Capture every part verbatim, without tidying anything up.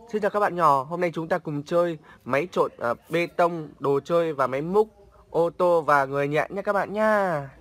Xin chào các bạn nhỏ, hôm nay chúng ta cùng chơi máy trộn uh, bê tông, đồ chơi và máy múc, ô tô và người nhện nha các bạn nha.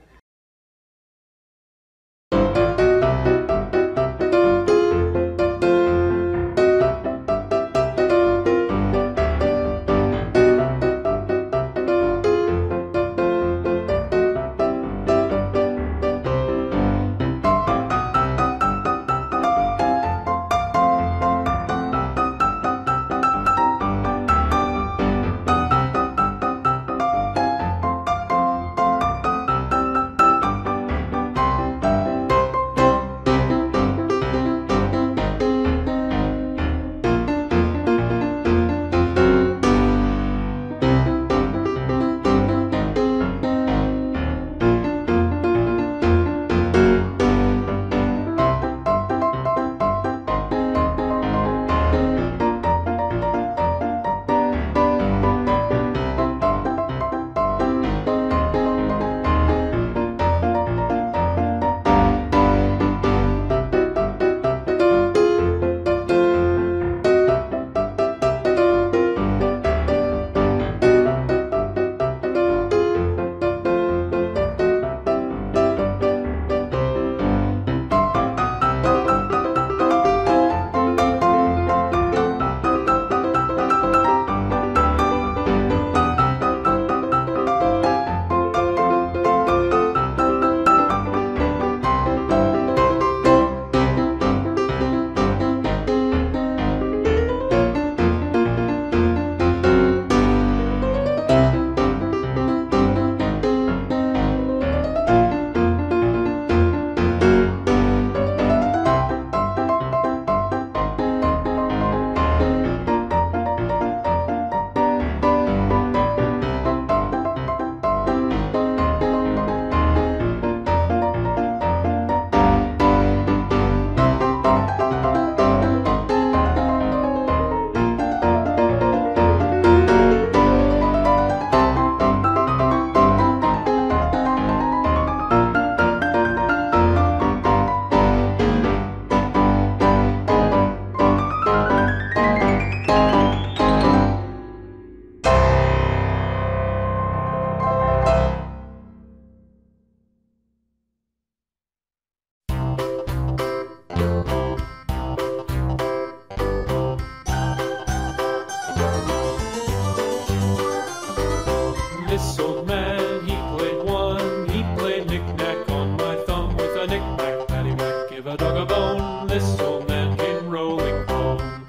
This old man, he played one, he played knick-knack on my thumb with a knick-knack, paddywhack, give a dog a bone. This old man came rolling home.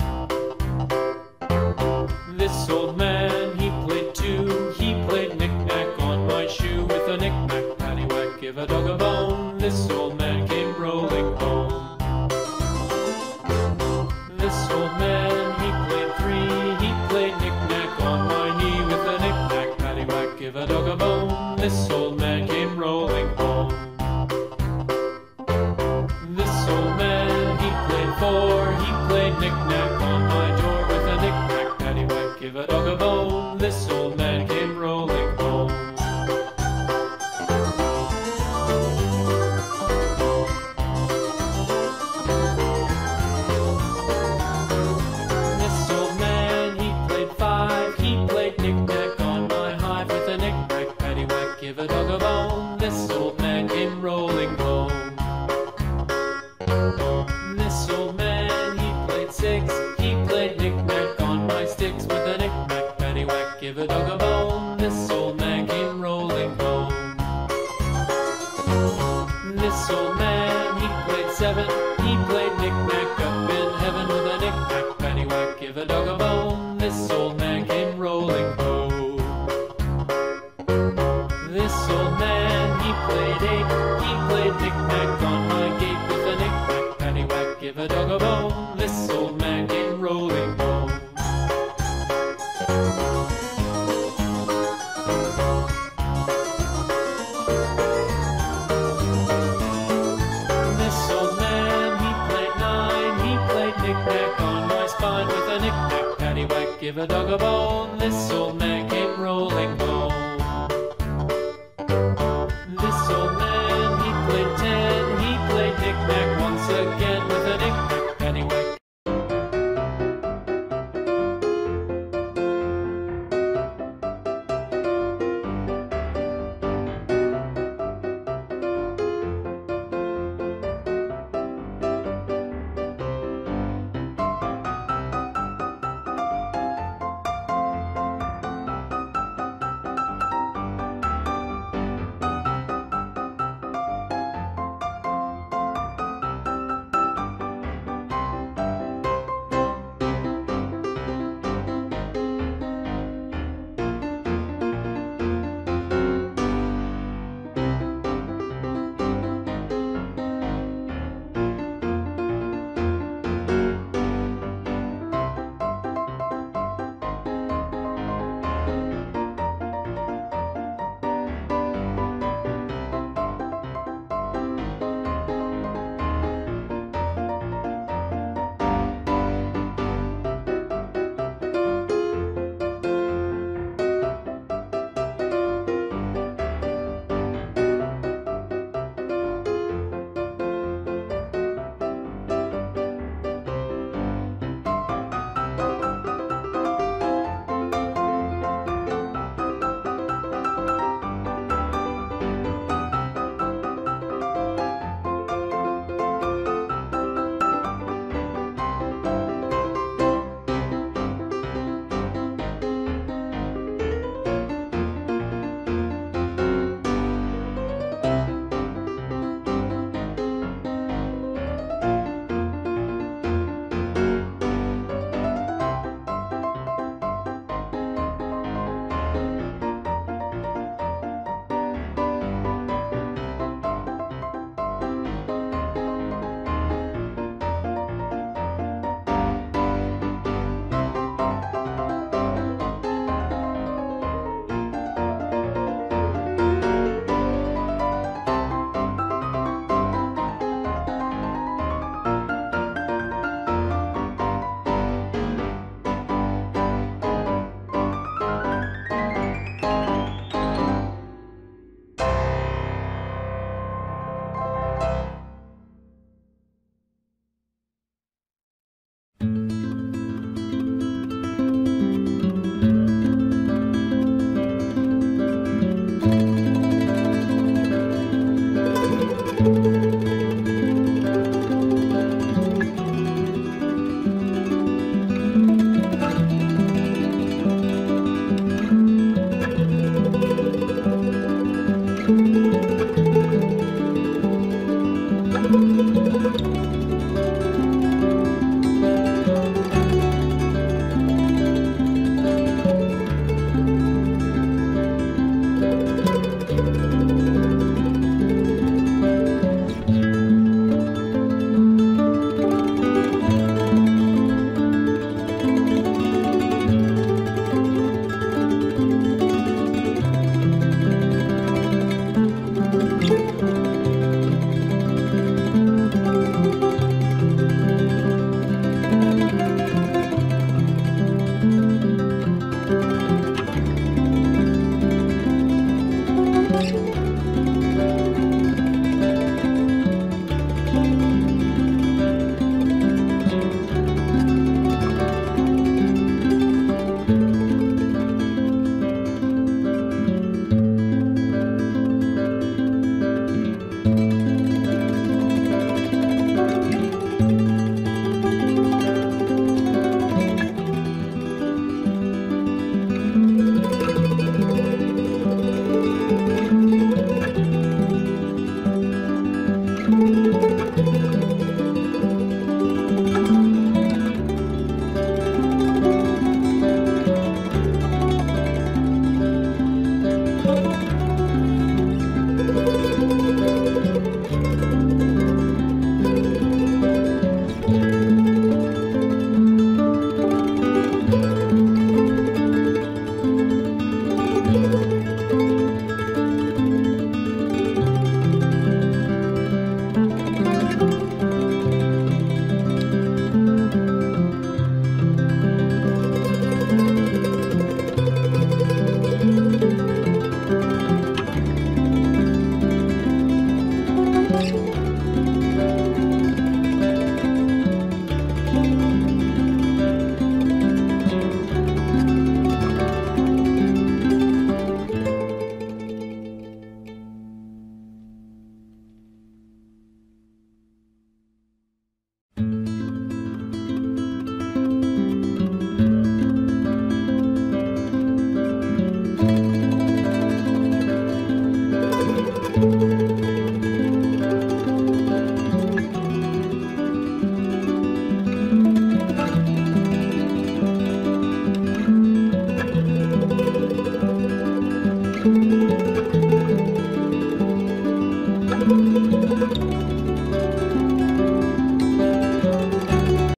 This old man, he played two, he played knick-knack on my shoe with a knick-knack, paddywhack, give a dog a bone. This old man came rolling home. This old man, he played three, he played knick-knack on my knee with a knick-knack, paddywhack, give a dog a bone. This old man came rolling home. This old man, he played four, he played knick-knack on my door with a knick-knack, paddywhack, give a dog a bone. This old man came rolling home. This old man, he played five, he played knick-knack on my hive with a knick-knack, paddywhack, give a dog a bone. This old man came rolling home. This old man, he played six, he played knick-knack on my sticks with a knick-knack, paddywhack, give a dog a bone. This old man came rolling home. This old man, he played seven, he played knick-knack up in heaven with a knick-knack, paddywhack, give a dog a bone. This old man came rolling home. This old man, he played eight, he played knick-knack on my gate with a knick-knack, paddywhack, give a dog a bone. This old man came rolling home. This old man, he played nine, he played knick-knack on my spine with a knick-knack, paddywhack, give a dog a bone. This old man